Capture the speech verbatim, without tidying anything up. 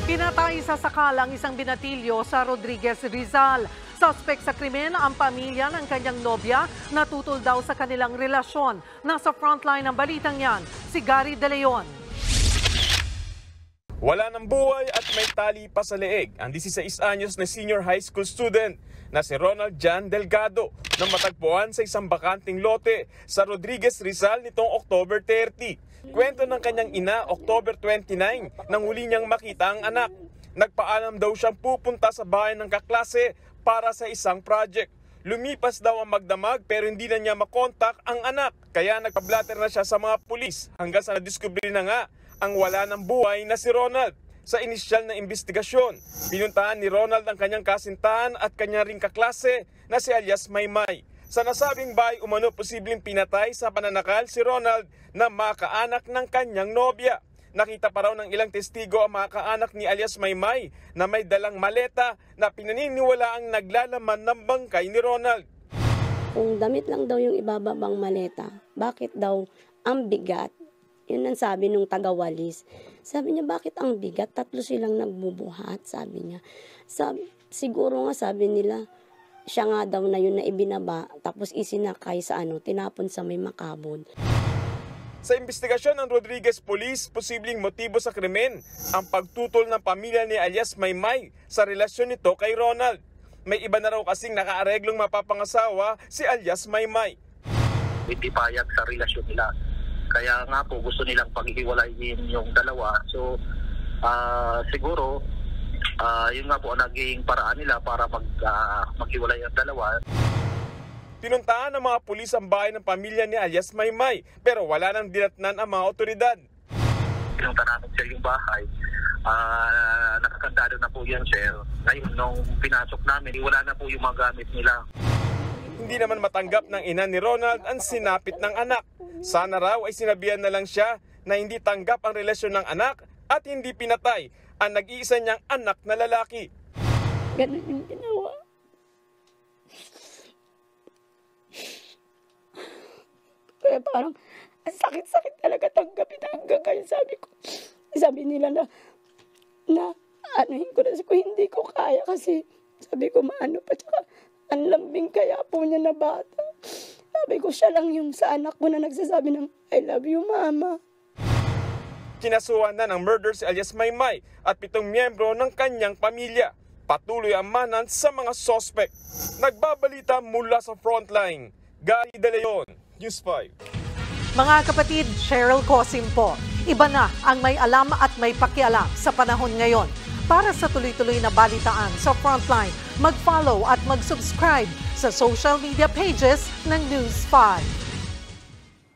Pinatay sa sakalang isang binatilyo sa Rodriguez, Rizal. Suspect sa krimen ang pamilya ng kanyang nobya na tutol daw sa kanilang relasyon. Nasa frontline ng balitang yan, si Gary De Leon. Wala ng buhay at may tali pa sa leeg ang disiseis anyos na senior high school student na si Ronald Jan Delgado na matagpuan sa isang bakanting lote sa Rodriguez, Rizal nitong October thirty. Kwento ng kanyang ina, October twenty-nine, nang huli niyang makita ang anak. Nagpaalam daw siyang pupunta sa bahay ng kaklase para sa isang project. Lumipas daw ang magdamag pero hindi na niya makontak ang anak. Kaya nagpa-blatter na siya sa mga pulis hanggang sa nadiskubre na nga ang wala ng buhay na si Ronald. Sa inisyal na investigasyon, pinuntahan ni Ronald ang kanyang kasintahan at kanyang ring kaklase na si alias Maymay. Sa nasabing bahay, umano posibleng pinatay sa pananakal si Ronald na makaanak ng kanyang nobya. Nakita pa raw ng ilang testigo ang mga kaanak ni alias Maymay na may dalang maleta na pinaniniwala ang naglalaman ng bangkay ni Ronald. Kung damit lang daw yung ibababang maleta, bakit daw ang bigat? Yun ang sabi nung taga-walis. Sabi niya, bakit ang bigat? Tatlo silang nagbubuhat, sabi niya. Sabi, siguro nga sabi nila, siya nga daw na yun na ibinaba, tapos isinakay sa ano, tinapon sa may makabod. Sa investigasyon ng Rodriguez Police, posibleng motibo sa krimen ang pagtutol ng pamilya ni alias Maymay sa relasyon nito kay Ronald. May iba na raw kasing nakaareglong mapapangasawa si alias Maymay. Hindi payag sa relasyon nila. Kaya nga po gusto nilang paghihiwalayin yung dalawa. So uh, siguro uh, yun nga po ang naging paraan nila para mag, uh, maghiwalay ang dalawa. Pinuntahan ng mga pulis ang bahay ng pamilya ni alias Maymay pero wala nang dinatnan ang mga otoridad. Pinunta namin sir yung bahay. Uh, nakakandado na po yan sir. Ngayon nung pinasok namin, wala na po yung mga gamit nila. Hindi naman matanggap ng ina ni Ronald ang sinapit ng anak. Sana raw ay sinabihan na lang siya na hindi tanggap ang relasyon ng anak at hindi pinatay ang nag-iisa niyang anak na lalaki. Ganun yung ginawa. Kaya parang ang sakit-sakit talaga tanggapin hanggang ngayon. Sabi ko, sabi nila na, na anuhin ko na ko, hindi ko kaya kasi sabi ko maano pa, tsaka ang lambing kaya po niya na bata. Sabi ko, siya lang yung sa anak ko na nagsasabi ng, I love you, Mama. Kinasuhan na ng murder si alias Maymay at pitong miyembro ng kanyang pamilya. Patuloy ang manan sa mga sospek. Nagbabalita mula sa frontline. Gary De Leon, News five. Mga kapatid, Cheryl Cosim po. Iba na ang may alam at may pakialam sa panahon ngayon. Para sa tuloy-tuloy na balitaan sa Frontline, mag-follow at mag-subscribe sa social media pages ng News five.